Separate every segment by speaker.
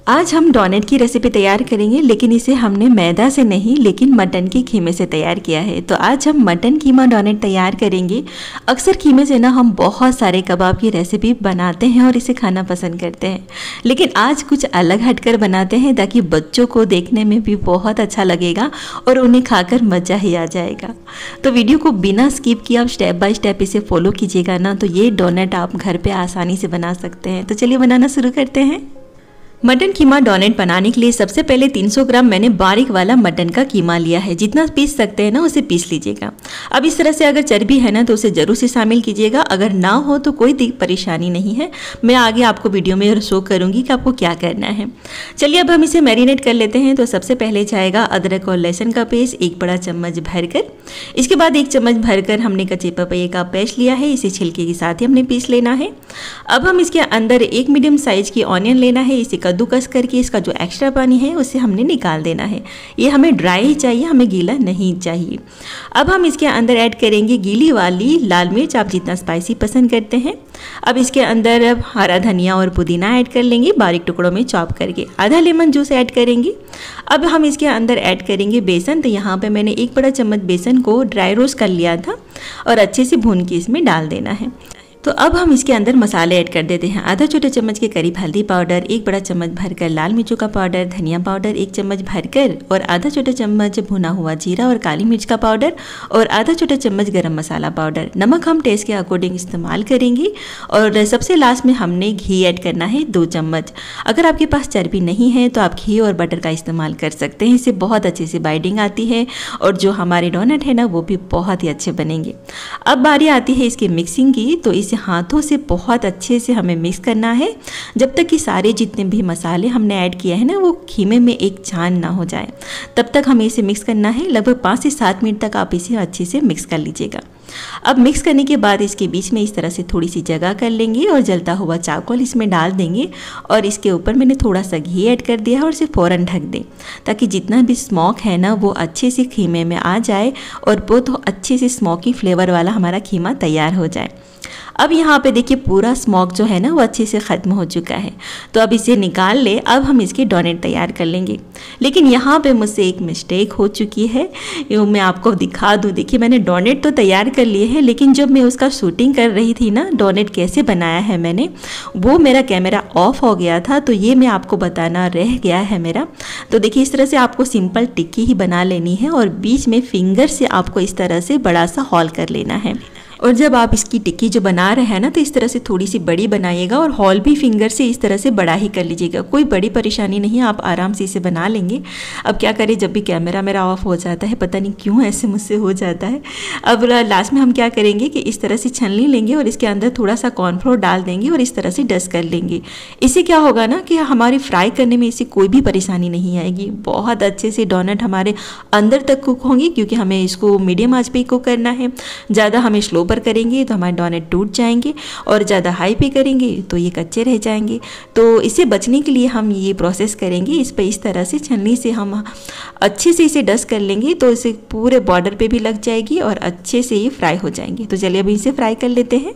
Speaker 1: आज हम डोनट की रेसिपी तैयार करेंगे, लेकिन इसे हमने मैदा से नहीं लेकिन मटन के कीमे से तैयार किया है। तो आज हम मटन कीमा डोनट तैयार करेंगे। अक्सर कीमे से ना हम बहुत सारे कबाब की रेसिपी बनाते हैं और इसे खाना पसंद करते हैं, लेकिन आज कुछ अलग हटकर बनाते हैं ताकि बच्चों को देखने में भी बहुत अच्छा लगेगा और उन्हें खाकर मज़ा ही आ जाएगा। तो वीडियो को बिना स्किप किए आप स्टेप बाय स्टेप इसे फॉलो कीजिएगा ना, तो ये डोनट आप घर पे आसानी से बना सकते हैं। तो चलिए बनाना शुरू करते हैं। मटन कीमा डोनट बनाने के लिए सबसे पहले 300 ग्राम मैंने बारीक वाला मटन का कीमा लिया है। जितना पीस सकते हैं ना उसे पीस लीजिएगा। अब इस तरह से अगर चर्बी है ना तो उसे ज़रूर से शामिल कीजिएगा, अगर ना हो तो कोई परेशानी नहीं है। मैं आगे आपको वीडियो में शो करूँगी कि आपको क्या करना है। चलिए अब हम इसे मैरिनेट कर लेते हैं। तो सबसे पहले जाएगा अदरक और लहसुन का पेस्ट 1 बड़ा चम्मच भरकर। इसके बाद 1 चम्मच भरकर हमने कच्चे पपैये का पेस्ट लिया है, इसे छिलके के साथ ही हमने पीस लेना है। अब हम इसके अंदर 1 मीडियम साइज की ऑनियन लेना है, इसे कद्दूकस करके इसका जो एक्स्ट्रा पानी है उसे हमने निकाल देना है। ये हमें ड्राई ही चाहिए, हमें गीला नहीं चाहिए। अब हम इसके अंदर ऐड करेंगे गीली वाली लाल मिर्च, आप जितना स्पाइसी पसंद करते हैं। अब इसके अंदर हरा धनिया और पुदीना ऐड कर लेंगे बारीक टुकड़ों में चॉप करके। आधा लेमन जूस ऐड करेंगे। अब हम इसके अंदर ऐड करेंगे बेसन। तो यहाँ पे मैंने 1 बड़ा चम्मच बेसन को ड्राई रोस्ट कर लिया था और अच्छे से भून के इसमें डाल देना है। तो अब हम इसके अंदर मसाले ऐड कर देते हैं। आधा छोटे चम्मच के करीब हल्दी पाउडर, 1 बड़ा चम्मच भरकर लाल मिर्चों का पाउडर, धनिया पाउडर 1 चम्मच भरकर और आधा छोटे चम्मच भुना हुआ जीरा और काली मिर्च का पाउडर और आधा छोटे चम्मच गरम मसाला पाउडर। नमक हम टेस्ट के अकॉर्डिंग इस्तेमाल करेंगे। और सबसे लास्ट में हमने घी ऐड करना है 2 चम्मच। अगर आपके पास चर्बी नहीं है तो आप घी और बटर का इस्तेमाल कर सकते हैं, इससे बहुत अच्छे से बाइंडिंग आती है और जो हमारे डोनट है ना वो भी बहुत ही अच्छे बनेंगे। अब बारी आती है इसकी मिक्सिंग की। तो इसे हाथों से बहुत अच्छे से हमें मिक्स करना है जब तक कि सारे जितने भी मसाले हमने ऐड किए हैं ना वो कीमे में एक छान ना हो जाए, तब तक हमें इसे मिक्स करना है। लगभग 5 से 7 मिनट तक आप इसे अच्छे से मिक्स कर लीजिएगा। अब मिक्स करने के बाद इसके बीच में इस तरह से थोड़ी सी जगह कर लेंगे और जलता हुआ चावल इसमें डाल देंगे और इसके ऊपर मैंने थोड़ा सा घी ऐड कर दिया है और इसे फ़ौरन ढक दें ताकि जितना भी स्मोक है ना वो अच्छे से खीमे में आ जाए और बहुत अच्छे से स्मोकी फ्लेवर वाला हमारा खीमा तैयार हो जाए। अब यहाँ पे देखिए पूरा स्मोक जो है ना वो अच्छे से ख़त्म हो चुका है। तो अब इसे निकाल ले। अब हम इसके डोनट तैयार कर लेंगे, लेकिन यहाँ पे मुझसे एक मिस्टेक हो चुकी है, मैं आपको दिखा दूँ। देखिए मैंने डोनट तो तैयार कर लिए हैं, लेकिन जब मैं उसका शूटिंग कर रही थी ना डोनट कैसे बनाया है मैंने, वो मेरा कैमरा ऑफ हो गया था, तो ये मैं आपको बताना रह गया है मेरा। तो देखिए इस तरह से आपको सिंपल टिक्की ही बना लेनी है और बीच में फिंगर से आपको इस तरह से बड़ा सा होल कर लेना है। और जब आप इसकी टिक्की जो बना रहे हैं ना तो इस तरह से थोड़ी सी बड़ी बनाइएगा और हॉल भी फिंगर से इस तरह से बड़ा ही कर लीजिएगा। कोई बड़ी परेशानी नहीं है, आप आराम से इसे बना लेंगे। अब क्या करें, जब भी कैमरा मेरा ऑफ हो जाता है पता नहीं क्यों ऐसे मुझसे हो जाता है। अब लास्ट में हम क्या करेंगे कि इस तरह से छलनी लेंगे और इसके अंदर थोड़ा सा कॉर्नफ्लोर डाल देंगे और इस तरह से डस्ट कर लेंगे। इससे क्या होगा ना कि हमारे फ्राई करने में इससे कोई भी परेशानी नहीं आएगी। बहुत अच्छे से डोनट हमारे अंदर तक कुक होंगे, क्योंकि हमें इसको मीडियम आंच पे कुक करना है। ज़्यादा हमें स्लो पर करेंगे तो हमारे डोनट टूट जाएंगे और ज़्यादा हाई पे करेंगे तो ये कच्चे रह जाएंगे। तो इससे बचने के लिए हम ये प्रोसेस करेंगे, इस पे इस तरह से छलनी से हम अच्छे से इसे डस्ट कर लेंगे तो इसे पूरे बॉर्डर पे भी लग जाएगी और अच्छे से ये फ्राई हो जाएंगे। तो चलिए अभी इसे फ्राई कर लेते हैं।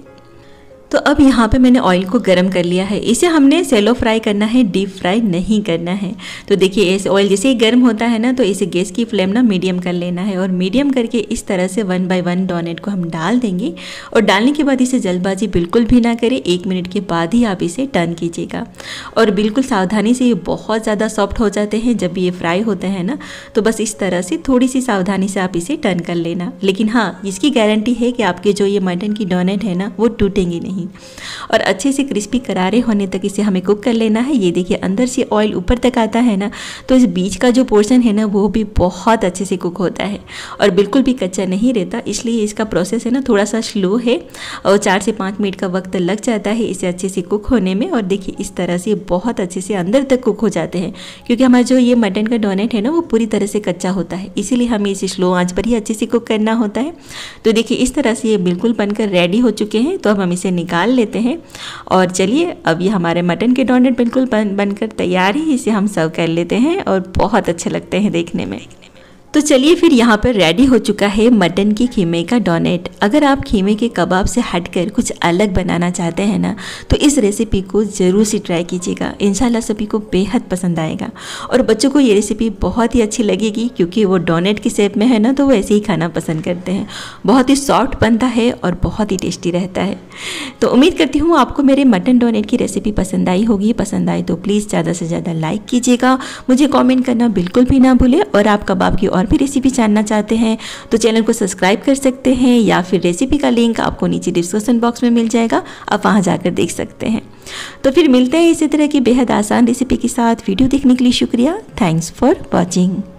Speaker 1: तो अब यहाँ पे मैंने ऑयल को गर्म कर लिया है। इसे हमने सेलो फ्राई करना है, डीप फ्राई नहीं करना है। तो देखिए ऐसे ऑयल जैसे ही गर्म होता है ना तो इसे गैस की फ्लेम ना मीडियम कर लेना है और मीडियम करके इस तरह से 1 बाय 1 डोनट को हम डाल देंगे। और डालने के बाद इसे जल्दबाजी बिल्कुल भी ना करें, 1 मिनट के बाद ही आप इसे टर्न कीजिएगा। और बिल्कुल सावधानी से, ये बहुत ज़्यादा सॉफ्ट हो जाते हैं जब ये फ्राई होते हैं ना, तो बस इस तरह से थोड़ी सी सावधानी से आप इसे टर्न कर लेना। लेकिन हाँ, इसकी गारंटी है कि आपके जो ये मटन की डोनट है ना वो टूटेंगी नहीं और अच्छे से क्रिस्पी करारे होने तक इसे हमें कुक कर लेना है। ये देखिए अंदर से ऑयल ऊपर तक आता है ना, तो इस बीच का जो पोर्शन है ना वो भी बहुत अच्छे से कुक होता है और बिल्कुल भी कच्चा नहीं रहता। इसलिए इसका प्रोसेस है ना थोड़ा सा स्लो है और 4 से 5 मिनट का वक्त लग जाता है इसे अच्छे से कुक होने में। और देखिए इस तरह से बहुत अच्छे से अंदर तक कुक हो जाते हैं, क्योंकि हमारा जो ये मटन का डोनट है ना वो पूरी तरह से कच्चा होता है, इसीलिए हमें इसे स्लो आंच पर ही अच्छे से कुक करना होता है। तो देखिए इस तरह से ये बिल्कुल बनकर रेडी हो चुके हैं। तो अब हम इसे निकाल लेते हैं और चलिए अब ये हमारे मटन के डोनट बिल्कुल बनकर तैयार है। इसे हम सर्व कर लेते हैं और बहुत अच्छे लगते हैं देखने में। तो चलिए फिर यहाँ पर रेडी हो चुका है मटन की खीमे का डोनेट। अगर आप खीमे के कबाब से हटकर कुछ अलग बनाना चाहते हैं ना, तो इस रेसिपी को ज़रूर से ट्राई कीजिएगा। इंशाल्लाह सभी को बेहद पसंद आएगा और बच्चों को ये रेसिपी बहुत ही अच्छी लगेगी, क्योंकि वो डोनेट की शेप में है ना, तो वो ऐसे ही खाना पसंद करते हैं। बहुत ही सॉफ्ट बनता है और बहुत ही टेस्टी रहता है। तो उम्मीद करती हूँ आपको मेरे मटन डोनेट की रेसिपी पसंद आई होगी। पसंद आई तो प्लीज़ ज़्यादा से ज़्यादा लाइक कीजिएगा, मुझे कॉमेंट करना बिल्कुल भी ना भूलें। और आप कबाब की और भी रेसिपी जानना चाहते हैं तो चैनल को सब्सक्राइब कर सकते हैं, या फिर रेसिपी का लिंक आपको नीचे डिस्क्रिप्शन बॉक्स में मिल जाएगा, आप वहां जाकर देख सकते हैं। तो फिर मिलते हैं इसी तरह की बेहद आसान रेसिपी के साथ। वीडियो देखने के लिए शुक्रिया। Thanks for watching.